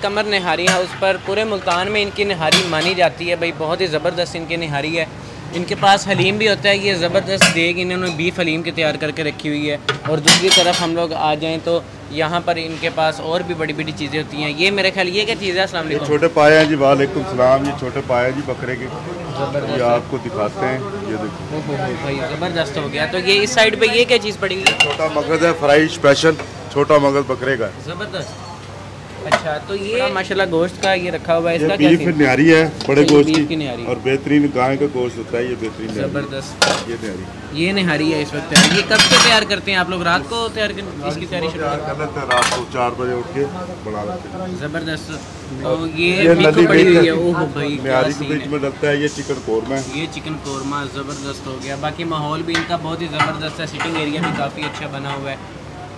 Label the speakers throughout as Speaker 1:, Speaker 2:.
Speaker 1: कमर निहारी house पर। पूरे मुल्तान में इनकी निहारी मानी जाती है भाई, बहुत ही ज़बरदस्त इनकी निहारी है। इनके पास हलीम भी होता है, ये ज़बरदस्त देग इन्होंने बीफ हलीम की तैयार करके रखी हुई है। और दूसरी तरफ हम लोग आ जाएँ तो यहाँ पर इनके पास और भी बड़ी बड़ी चीज़ें होती हैं। ये मेरे ख्याल ये क्या चीज़ है? अस्सलाम वालेकुम।
Speaker 2: छोटे पाए हैं जी, वालेकुम सलाम। ये छोटे पाए हैं जी बकरे के,
Speaker 1: ज़बरदस्त,
Speaker 2: ये आपको दिखाते हैं। ये देखो
Speaker 1: भाई ज़बरदस्त हो गया। तो ये इस साइड पे ये क्या चीज़ पड़ी है?
Speaker 2: छोटा मगज़ है, फ्राई स्पेशल छोटा मगज़ बकरे का है।
Speaker 1: ज़बरदस्त। अच्छा, तो ये माशाल्लाह गोश्त का ये रखा हुआ है, इसका क्या
Speaker 2: बीफ निहारी है, बड़े गोश्त की
Speaker 1: निहारी
Speaker 2: और बेहतरीन गाय का गोश्त होता है। ये बेहतरीन
Speaker 1: ज़बरदस्त,
Speaker 2: ये निहारी,
Speaker 1: ये निहारी है इस वक्त। ये कब से तैयार करते हैं आप लोग? रात को तैयार इसकी तैयारी शुरू
Speaker 2: कर लेते हैं, रात को 4 बजे उठ के बना लेते हैं।
Speaker 1: ज़बरदस्त। तो ये बीफ पड़ी हुई है। ओह भाई,
Speaker 2: निहारी के बीच में डलता है ये चिकन कोरमा है।
Speaker 1: ये चिकन कोरमा ज़बरदस्त हो गया। बाकी माहौल भी इनका बहुत ही ज़बरदस्त है, सिटिंग एरिया भी काफ़ी अच्छा बना हुआ है।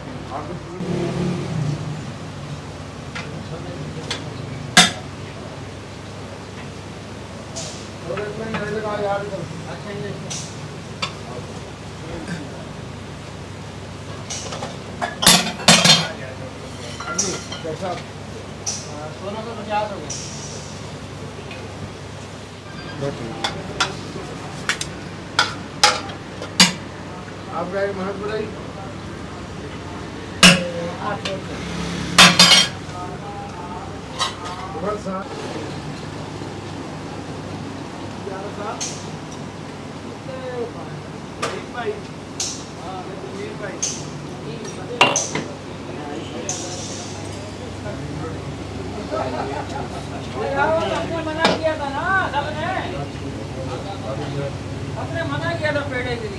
Speaker 3: आप गए महज बुलाई
Speaker 1: मना किया था ना सबने, अपने मना किया था पेड़े के लिए।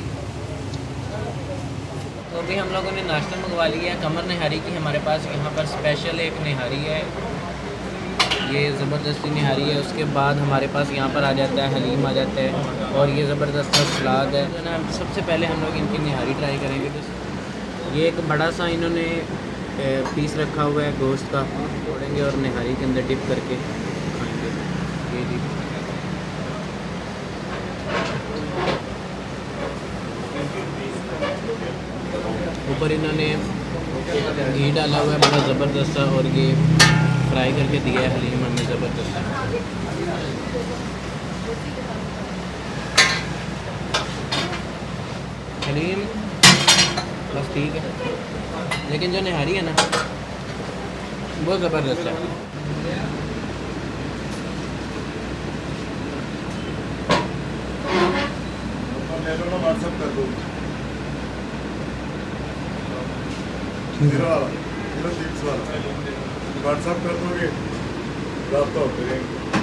Speaker 1: तो अभी हम लोगों ने नाश्ता मंगवा लिया है। कमर निहारी की हमारे पास यहाँ पर स्पेशल एक निहारी है, ये ज़बरदस्ती निहारी है। उसके बाद हमारे पास यहाँ पर आ जाता है हलीम आ जाता है, और ये ज़बरदस्त सलाद है ना। सबसे पहले हम लोग इनकी निहारी ट्राई करेंगे। तो ये एक बड़ा सा इन्होंने पीस रखा हुआ है गोश्त का, तोड़ेंगे और निहारी के अंदर डिप करके खाएंगे। ये जी ऊपर इन्होंने घी डाला हुआ है बड़ा ज़बरदस्त सा, और ये फ्राई करके दिया है हलीम हमें ज़बरदस्त। हलीम बस ठीक है, लेकिन जो निहारी है ना वो ज़बरदस्त है।
Speaker 2: व्हाट्सएप कर दो व्हाट्सएप कर दोगे, रास्ता होते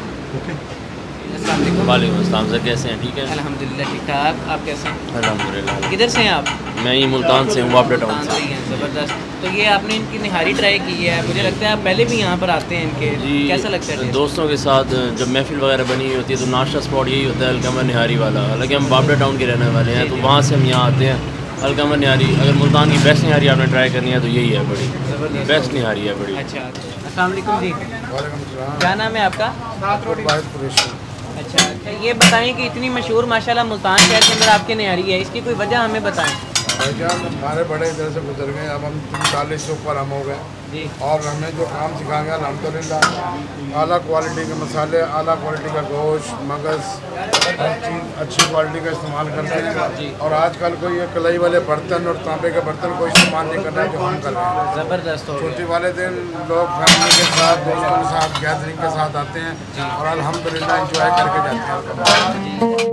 Speaker 4: वालेकुम अस्सलाम सर, कैसे हैं? ठीक है
Speaker 1: अल्हम्दुलिल्लाह ठीक ठाक। आप कैसे हैं?
Speaker 4: अल्हम्दुलिल्लाह।
Speaker 1: किधर से हैं आप?
Speaker 4: मैं ही मुल्तान से हूँ, वापडा टाउन से।
Speaker 1: ज़बरदस्त। तो ये आपने इनकी निहारी ट्राई की है, मुझे लगता है आप पहले भी यहाँ पर आते हैं इनके।
Speaker 4: जी,
Speaker 1: कैसा लगता है?
Speaker 4: दोस्तों के साथ जब महफिल वगैरह बनी हुई होती है तो नाश्ता स्पॉट यही होता है, अलकमर निहारी वाला। हालांकि हम वापडा टाउन के रहने वाले हैं, तो वहाँ से हम यहाँ आते हैं। अलकमर निहारी, अगर मुल्तान की बेस्ट निहारी आपने ट्राई करनी है तो यही है, बड़ी बेस्ट निहारी है बड़ी।
Speaker 1: अच्छा, अस्सलाम वालेकुम जी, क्या नाम है आपका? अच्छा, ये बताएं कि इतनी मशहूर माशाल्लाह मुल्तान शहर के अंदर आपकी निहारी है, इसकी कोई वजह हमें बताएं।
Speaker 3: भाईजान हमारे बड़े इधर से गुजर गए, अब हम 43 से ऊपर हम हो गए
Speaker 1: जी,
Speaker 3: और हमें जो काम सिखा गया अल्हम्दुलिल्लाह, आला क्वालिटी के मसाले, आला क्वालिटी का गोश्त, मगज़, हर चीज़ अच्छी क्वालिटी का इस्तेमाल करते हैं। और आजकल कोई ये कलाई वाले बर्तन और तांबे के बर्तन कोई इस्तेमाल नहीं कर रहा है जो हम कर रहे हैं।
Speaker 1: ज़बरदस्त हो गया।
Speaker 3: छुट्टी वाले दिन लोग फैमिली के साथ, दोस्तों के साथ, गैदरिंग के साथ आते हैं और अल्हम्दुलिल्लाह इंजॉय करके जाते हैं।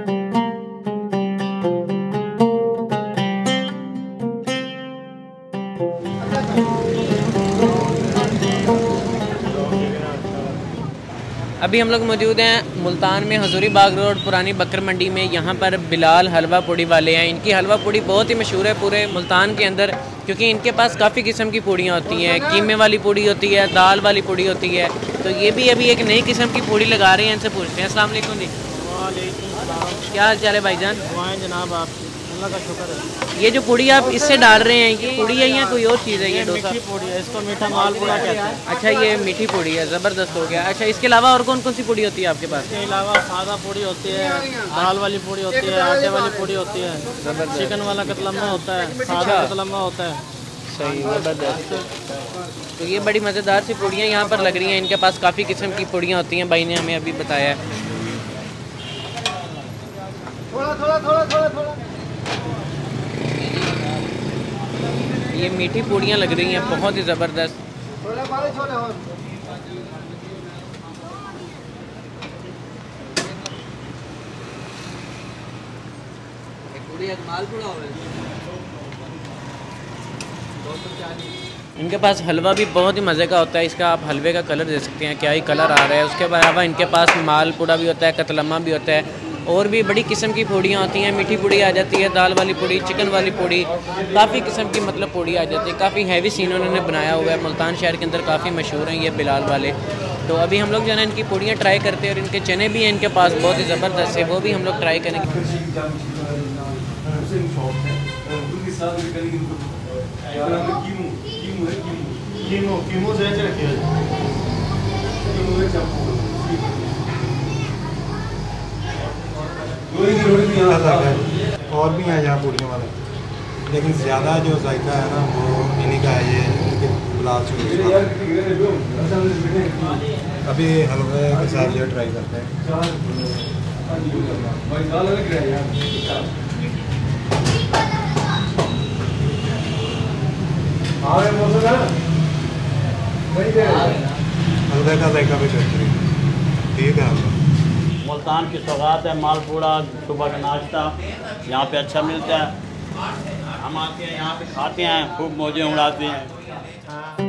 Speaker 1: अभी हम लोग मौजूद हैं मुल्तान में, हजूरी बाग रोड, पुरानी बकर मंडी में। यहाँ पर बिलाल हलवा पूड़ी वाले हैं। इनकी हलवा पूड़ी बहुत ही मशहूर है पूरे मुल्तान के अंदर, क्योंकि इनके पास काफ़ी किस्म की पूड़ियाँ होती हैं। कीमे वाली पूड़ी होती है, दाल वाली पूड़ी होती है। तो ये भी अभी एक नई किस्म की पूड़ी लगा रहे हैं, इनसे पूछते हैं। अस्सलाम वालेकुम जी। क्या हाल चाल है भाईजान?
Speaker 5: जनाब, आप अल्लाह का शुक्र है।
Speaker 1: ये जो पूड़ी आप इससे डाल रहे हैं, ये पूड़ी है या कोई और चीज़ है? ये डोसा
Speaker 5: पूड़ी है, इसको मीठा मालपुड़ा कहते हैं।
Speaker 1: अच्छा, ये मीठी पूड़ी है, ज़बरदस्त हो गया। अच्छा, इसके अलावा और कौन कौन सी पूड़ी होती है आपके पास?
Speaker 5: इसके अलावा सादा पूड़ी होती है, दाल वाली पूड़ी होती है, आटे वाली पूड़ी होती है, चिकन वाला कतलम्मा होता है, सादा कतलम्मा होता है।
Speaker 1: सही ज़बरदस्त। तो ये बड़ी मज़ेदार सी पूड़ियाँ यहाँ पर लग रही हैं। इनके पास काफ़ी किस्म की पूड़ियाँ होती हैं, भाई ने हमें अभी बताया है। ये मीठी पूड़ियाँ लग रही हैं, बहुत ही ज़बरदस्त। इनके पास हलवा भी बहुत ही मज़े का होता है। इसका आप हलवे का कलर दे सकते हैं, क्या ही कलर आ रहा है। उसके अलावा इनके पास मालपुड़ा भी होता है, कतलम्मा भी होता है, और भी बड़ी किस्म की पूड़ियाँ होती हैं। मीठी पूड़ी आ जाती है, दाल वाली पूड़ी, चिकन वाली पूड़ी, काफ़ी किस्म की मतलब पूड़ी आ जाती है। काफ़ी हैवी सीन उन्होंने बनाया हुआ है। मुल्तान शहर के अंदर काफ़ी मशहूर हैं ये बिलाल वाले। तो अभी हम लोग जो है ना इनकी पूड़ियाँ ट्राई करते हैं, और इनके चने भी हैं इनके पास बहुत ही ज़बरदस्त है, वो भी हम लोग ट्राई करेंगे।
Speaker 6: और भी हैं यहाँ पूड़ियों वाले, लेकिन ज़्यादा जो जायका है ना वो इन्हीं का है। ये इनके गुलाब से अभी हलवे के साथ ये ट्राई करते हैं। हलवे का जायका भी बेहतरीन, ठीक है। हलवा
Speaker 7: मुल्तान की सौगात है, मालपूड़ा सुबह का नाश्ता यहाँ पे अच्छा मिलता है। हम आते हैं यहाँ पे खाते हैं, खूब मौजें उड़ाते हैं।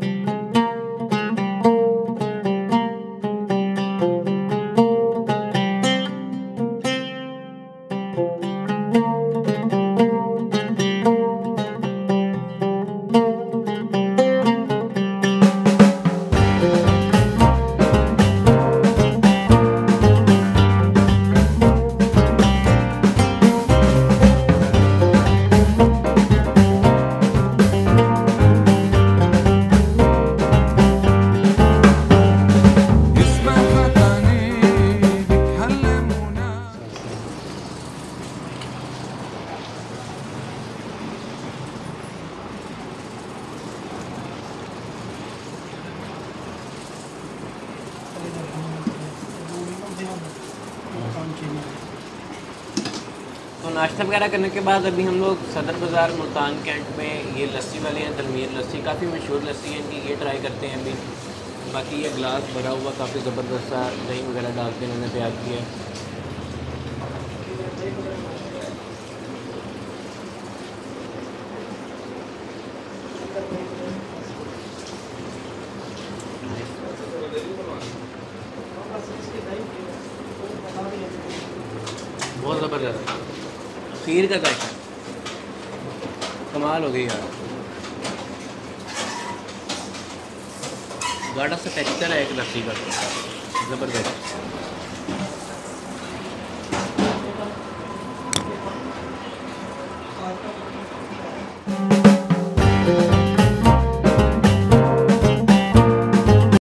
Speaker 1: तो नाश्ता वगैरह करने के बाद अभी हम लोग सदर बाज़ार मुल्तान कैंट में ये लस्सी वाले हैं, दरमीर लस्सी, काफ़ी मशहूर लस्सी है इनकी, ये ट्राई करते हैं अभी। बाकी ये गिलास भरा हुआ काफ़ी ज़बरदस्त सा दही वगैरह डाल के इन्होंने तैयार किया है। बहुत ज़बरदस्त खीर का जायका कमाल हो गई यार। गाढ़ा सा टेक्सचर है एक लस्सी का, ज़बरदस्त।